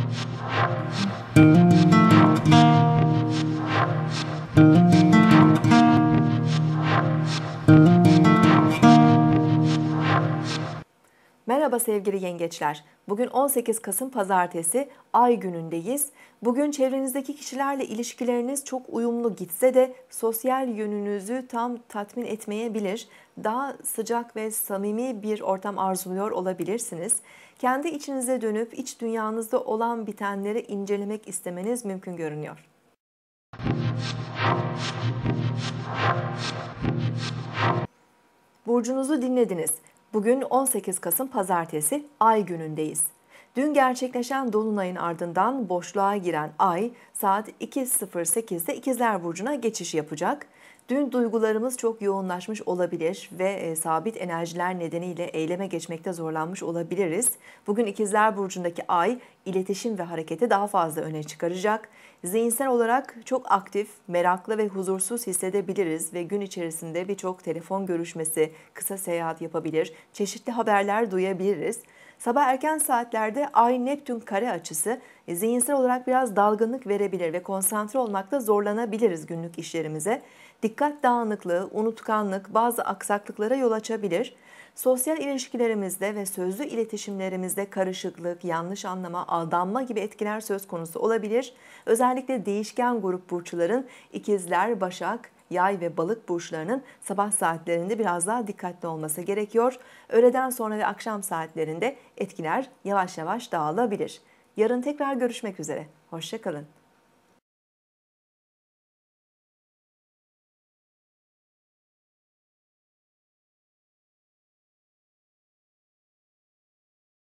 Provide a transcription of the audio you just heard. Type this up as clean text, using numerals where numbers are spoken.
Merhaba sevgili yengeçler. Bugün 18 Kasım Pazartesi, Ay günündeyiz. Bugün çevrenizdeki kişilerle ilişkileriniz çok uyumlu gitse de sosyal yönünüzü tam tatmin etmeyebilir. Daha sıcak ve samimi bir ortam arzuluyor olabilirsiniz. Kendi içinize dönüp iç dünyanızda olan bitenleri incelemek istemeniz mümkün görünüyor. Burcunuzu dinlediniz. Bugün 18 Kasım Pazartesi, Ay günündeyiz. Dün gerçekleşen Dolunay'ın ardından boşluğa giren Ay, saat 2.08'de İkizler Burcu'na geçiş yapacak. Dün duygularımız çok yoğunlaşmış olabilir ve sabit enerjiler nedeniyle eyleme geçmekte zorlanmış olabiliriz. Bugün İkizler Burcu'ndaki Ay, iletişim ve hareketi daha fazla öne çıkaracak. Zihinsel olarak çok aktif, meraklı ve huzursuz hissedebiliriz ve gün içerisinde birçok telefon görüşmesi, kısa seyahat yapabilir, çeşitli haberler duyabiliriz. Sabah erken saatlerde Ay-Neptün kare açısı zihinsel olarak biraz dalgınlık verebilir ve konsantre olmakta zorlanabiliriz günlük işlerimize. Dikkat dağınıklığı, unutkanlık, bazı aksaklıklara yol açabilir. Sosyal ilişkilerimizde ve sözlü iletişimlerimizde karışıklık, yanlış anlama, aldanma gibi etkiler söz konusu olabilir. Özellikle değişken grup burçların İkizler, Başak, Yay ve Balık burçlarının sabah saatlerinde biraz daha dikkatli olması gerekiyor. Öğleden sonra ve akşam saatlerinde etkiler yavaş yavaş dağılabilir. Yarın tekrar görüşmek üzere. Hoşça kalın.